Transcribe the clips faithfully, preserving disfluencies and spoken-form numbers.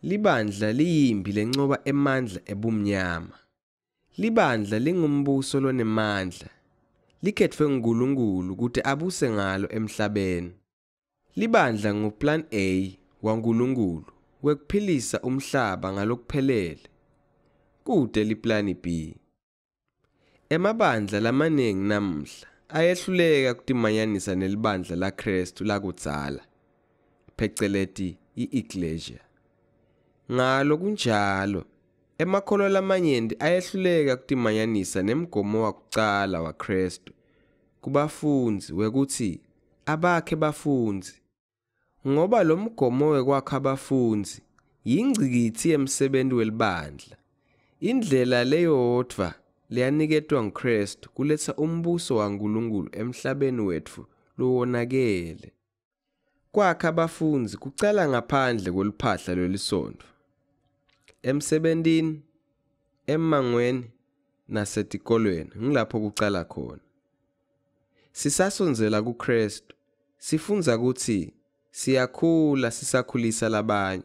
Libandla liyimbi lencoba emandla ebumnyama. Libandla lingumbuso lonemandla. Likhethwe nguNkulunkulu ukuthi abuse ngalo emhlabeni. Libandla nguplan A waNkulunkulu wekuphilisa umhlaba ngalokuphelele. Kude liplani B. Emabandla lamaningi namuhla ayehluleka kudimanyanisa nelibandla laKristu lakudzala, pheceleti i-Ecclesia. Ngalo kunjalo, emakholwa lamanyenti ayehluleka kudimanyanisa nemgomo wakucala waKristu kubafundzi wekuthi abakhe bafundzi. Ngoba lo mgomo wekwakha abafundzi yingcikitsi yemsebenti welibandla. Indlela leyodvwa leyaniketwa nguKristu kuletsa umbuso waNkulunkulu emhlabeni wetfu lowonakele. Kwakha abafundzi kucala ngaphandle kweliphahla lwelisondvo. Emsebentini, emmangweni nasetikolweni ngilapho kucala khona. Sisasondzela kuKristu, sifundza kutsi siyakhula sisakhulisa labanye.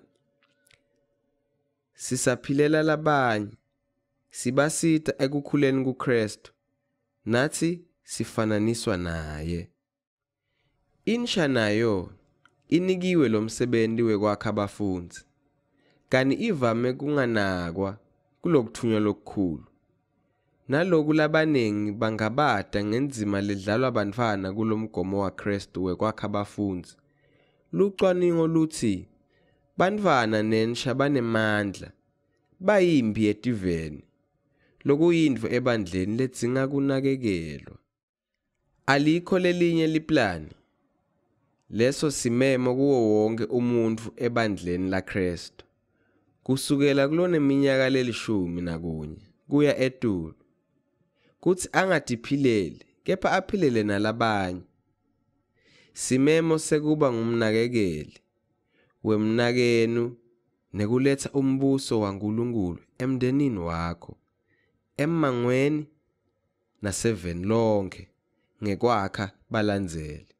Sisaphilela labanye, sibasita ekukhuleni kuKristu, natsi sifananiswa naye. Insha nayo inikiwe lo msebenti wekwakha abafundzi, kani ivame kunganakwa kulokuthunywa lokukhulu. Naloku labanengi bangabata ngendzima ledlalwa bantfwana kulomgomo waKristu wekwakha abafundzi. Lucwaningo luthi bantfwana nensha banemandla, bayimbi yetiveni, lokuyintfo ebandleni ledzinga kunakekelwa. Alikho lelinye liplani. Leso simemo kuwo wonke umuntfu ebandleni laKristu. Kusukela kulone minyaka lelishumi nakunye kuya etulu. Kutsi angatiphileli, kepha aphilele nalabanye. Simemo sekuba ngumnakekeli wemnakenu nekuletsa umbuso waNkulunkulu emndenini wakho, emmangweni naseveni lonke ngekwakha balandzeli.